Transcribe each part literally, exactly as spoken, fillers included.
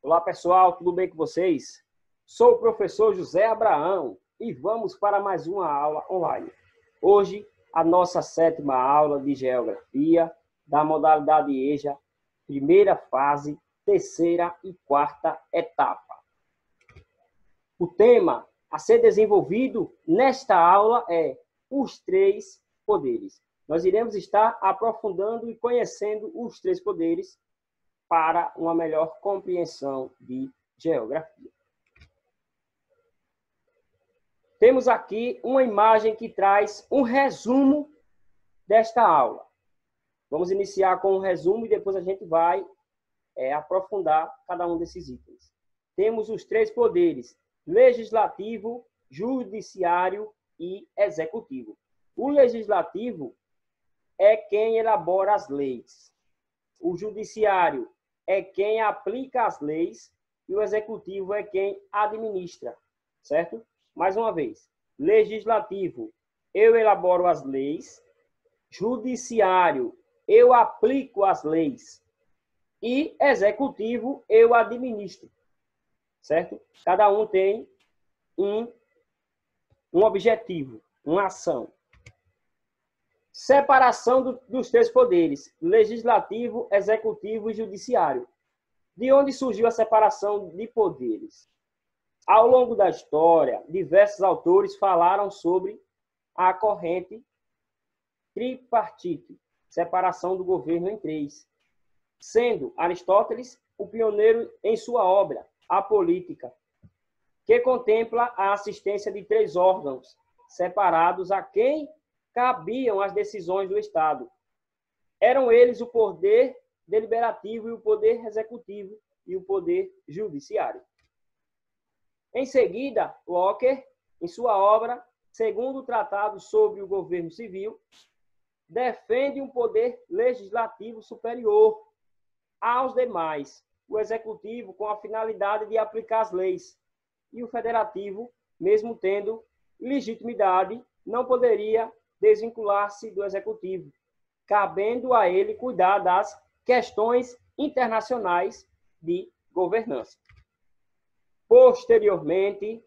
Olá pessoal, tudo bem com vocês? Sou o professor José Abraão e vamos para mais uma aula online. Hoje, a nossa sétima aula de Geografia da modalidade EJA, primeira fase, terceira e quarta etapa. O tema a ser desenvolvido nesta aula é os três poderes. Nós iremos estar aprofundando e conhecendo os três poderes para uma melhor compreensão de geografia. Temos aqui uma imagem que traz um resumo desta aula. Vamos iniciar com um resumo e depois a gente vai é, aprofundar cada um desses itens. Temos os três poderes: legislativo, judiciário e executivo. O legislativo é quem elabora as leis. O judiciário é quem aplica as leis e o executivo é quem administra, certo? Mais uma vez, legislativo, eu elaboro as leis. Judiciário, eu aplico as leis. E executivo, eu administro, certo? Cada um tem um, um objetivo, uma ação. Separação do, dos três poderes, legislativo, executivo e judiciário. De onde surgiu a separação de poderes? Ao longo da história, diversos autores falaram sobre a corrente tripartite, separação do governo em três, sendo Aristóteles o pioneiro em sua obra, A Política, que contempla a assistência de três órgãos separados a quem cabiam as decisões do Estado. Eram eles o poder deliberativo e o poder executivo e o poder judiciário. Em seguida, Locke, em sua obra, segundo o Tratado sobre o Governo Civil, defende um poder legislativo superior aos demais, o executivo com a finalidade de aplicar as leis, e o federativo, mesmo tendo legitimidade, não poderia desvincular-se do executivo, cabendo a ele cuidar das questões internacionais de governança. Posteriormente,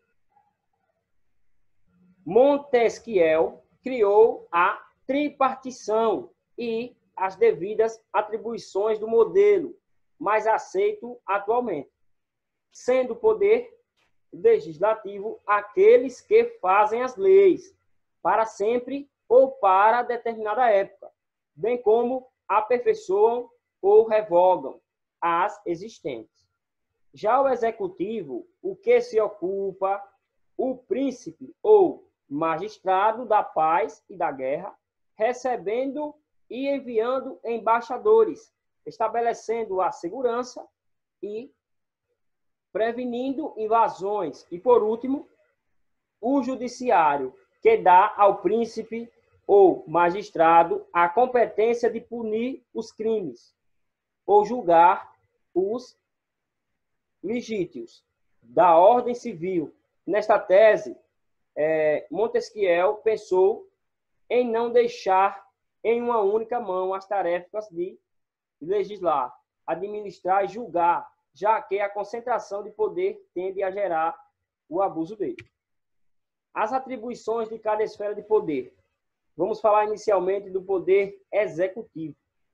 Montesquieu criou a tripartição e as devidas atribuições do modelo, mais aceito atualmente, sendo o poder legislativo aqueles que fazem as leis, para sempre ou para determinada época, bem como aperfeiçoam ou revogam as existentes. Já o executivo, o que se ocupa, o príncipe ou magistrado da paz e da guerra, recebendo e enviando embaixadores, estabelecendo a segurança e prevenindo invasões. E, por último, o judiciário, que dá ao príncipe ou magistrado a competência de punir os crimes ou julgar os legítimos da ordem civil. Nesta tese, é, Montesquieu pensou em não deixar em uma única mão as tarefas de legislar, administrar e julgar, já que a concentração de poder tende a gerar o abuso dele. As atribuições de cada esfera de poder. Vamos falar inicialmente do poder executivo.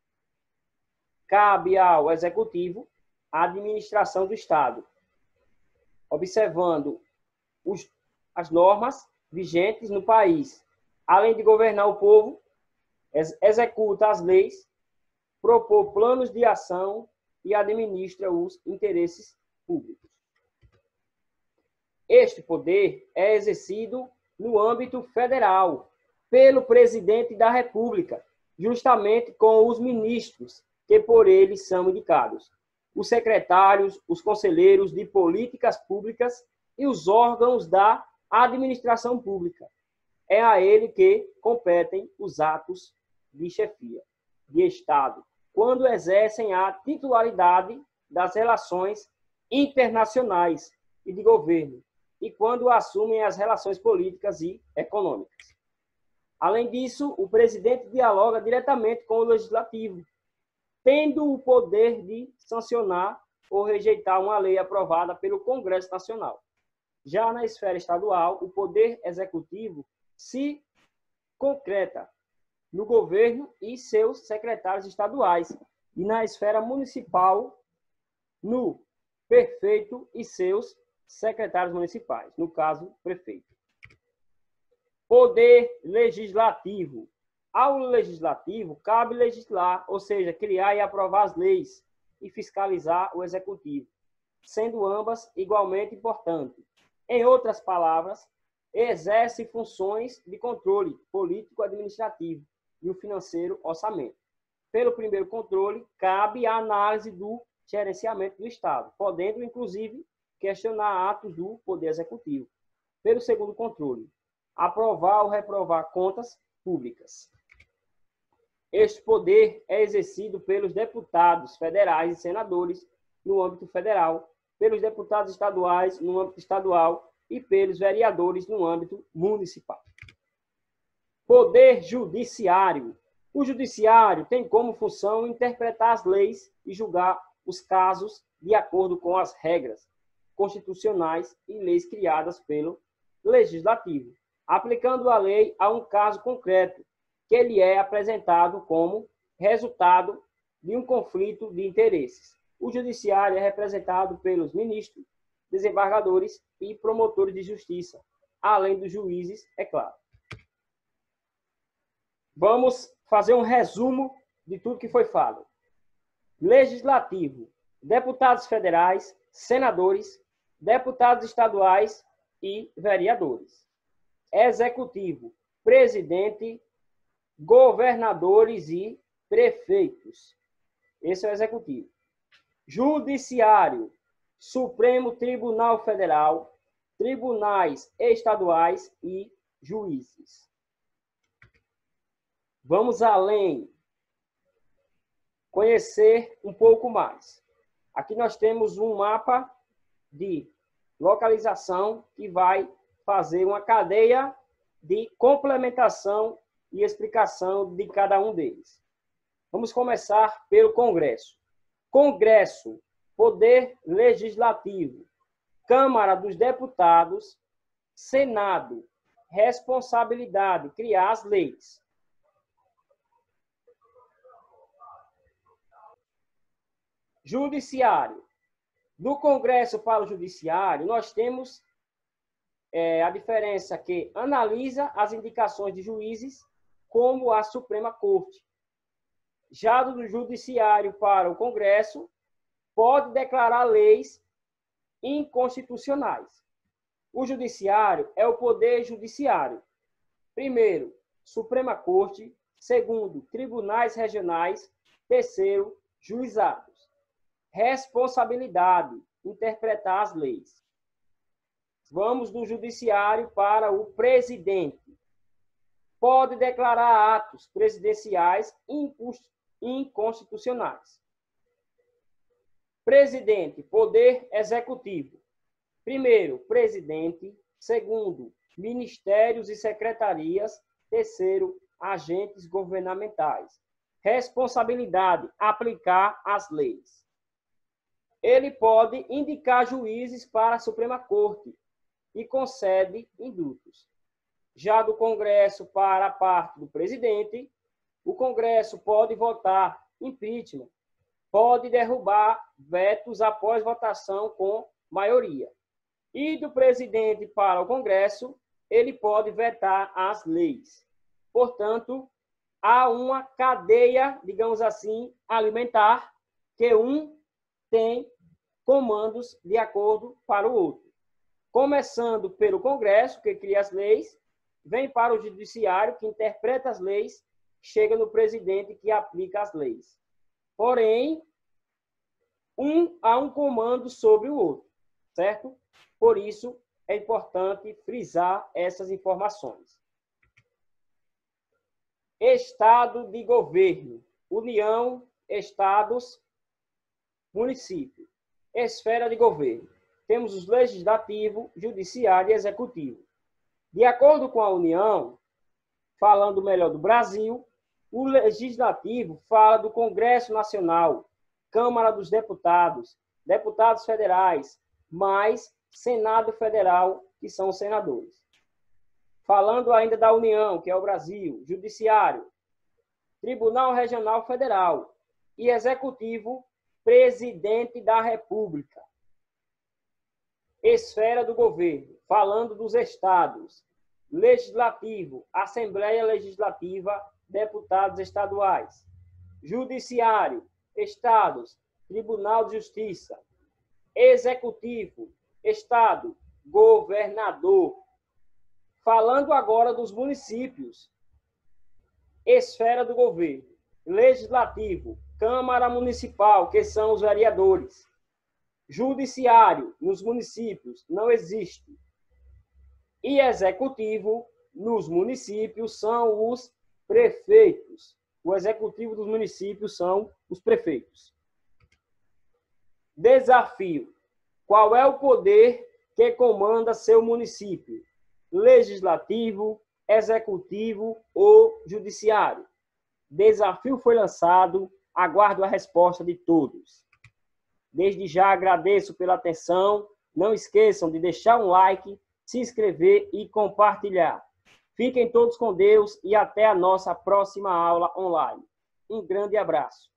Cabe ao executivo a administração do Estado, observando os, as normas vigentes no país. Além de governar o povo, ex executa as leis, propor planos de ação e administra os interesses públicos. Este poder é exercido no âmbito federal, pelo presidente da República, justamente com os ministros, que por ele são indicados, os secretários, os conselheiros de políticas públicas e os órgãos da administração pública. É a ele que competem os atos de chefia de Estado, quando exercem a titularidade das relações internacionais e de governo, e quando assumem as relações políticas e econômicas. Além disso, o presidente dialoga diretamente com o legislativo, tendo o poder de sancionar ou rejeitar uma lei aprovada pelo Congresso Nacional. Já na esfera estadual, o poder executivo se concreta no governo e seus secretários estaduais, e na esfera municipal, no prefeito e seus secretários municipais, no caso, prefeito. Poder legislativo. Ao legislativo, cabe legislar, ou seja, criar e aprovar as leis e fiscalizar o executivo, sendo ambas igualmente importantes. Em outras palavras, exerce funções de controle político-administrativo e o financeiro orçamento. Pelo primeiro controle, cabe a análise do gerenciamento do Estado, podendo, inclusive, questionar atos do Poder Executivo. Pelo segundo controle, aprovar ou reprovar contas públicas. Este poder é exercido pelos deputados federais e senadores no âmbito federal, pelos deputados estaduais no âmbito estadual e pelos vereadores no âmbito municipal. Poder judiciário. O judiciário tem como função interpretar as leis e julgar os casos de acordo com as regras constitucionais e leis criadas pelo legislativo, aplicando a lei a um caso concreto, que lhe é apresentado como resultado de um conflito de interesses. O judiciário é representado pelos ministros, desembargadores e promotores de justiça, além dos juízes, é claro. Vamos fazer um resumo de tudo que foi falado. Legislativo, deputados federais, senadores, deputados estaduais e vereadores. Executivo, presidente, governadores e prefeitos. Esse é o executivo. Judiciário, Supremo Tribunal Federal, tribunais estaduais e juízes. Vamos além. Conhecer um pouco mais. Aqui nós temos um mapa de localização que vai fazer uma cadeia de complementação e explicação de cada um deles. Vamos começar pelo Congresso. Congresso, Poder Legislativo, Câmara dos Deputados, Senado, responsabilidade, criar as leis. Judiciário. Do Congresso para o Judiciário, nós temos é, a diferença que analisa as indicações de juízes, como a Suprema Corte. Já do Judiciário para o Congresso, pode declarar leis inconstitucionais. O Judiciário é o Poder Judiciário. Primeiro, Suprema Corte. Segundo, Tribunais Regionais. Terceiro, Juizados. Responsabilidade, interpretar as leis. Vamos do Judiciário para o Presidente. Pode declarar atos presidenciais inconstitucionais. Presidente, Poder Executivo. Primeiro, Presidente. Segundo, Ministérios e Secretarias. Terceiro, agentes governamentais. Responsabilidade, aplicar as leis. Ele pode indicar juízes para a Suprema Corte e concede indultos. Já do Congresso para a parte do presidente, o Congresso pode votar impeachment, pode derrubar vetos após votação com maioria. E do presidente para o Congresso, ele pode vetar as leis. Portanto, há uma cadeia, digamos assim, alimentar, que um tem comandos de acordo para o outro. Começando pelo Congresso, que cria as leis, vem para o Judiciário, que interpreta as leis, chega no presidente, que aplica as leis. Porém, um há um comando sobre o outro, certo? Por isso, é importante frisar essas informações. Estado de governo, União, Estados, município. Esfera de governo. Temos os legislativo, judiciário e executivo. De acordo com a União, falando melhor do Brasil, o legislativo fala do Congresso Nacional, Câmara dos Deputados, deputados federais, mais Senado Federal, que são os senadores. Falando ainda da União, que é o Brasil, Judiciário, Tribunal Regional Federal e Executivo, Presidente da República. Esfera do governo, falando dos estados, Legislativo, Assembleia Legislativa, deputados estaduais. Judiciário, estados, Tribunal de Justiça. Executivo, estado, governador. Falando agora dos municípios, esfera do governo, legislativo, Câmara Municipal, que são os vereadores. Judiciário, nos municípios, não existe. E executivo, nos municípios, são os prefeitos. O executivo dos municípios são os prefeitos. Desafio. Qual é o poder que comanda seu município? Legislativo, executivo ou judiciário? Desafio foi lançado, aguardo a resposta de todos. Desde já agradeço pela atenção, não esqueçam de deixar um like, se inscrever e compartilhar. Fiquem todos com Deus e até a nossa próxima aula online. Um grande abraço.